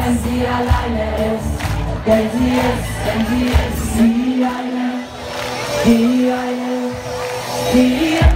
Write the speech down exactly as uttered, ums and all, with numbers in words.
wenn sie alleine ist. Denn sie ist, denn sie ist die eine, die eine, die eine.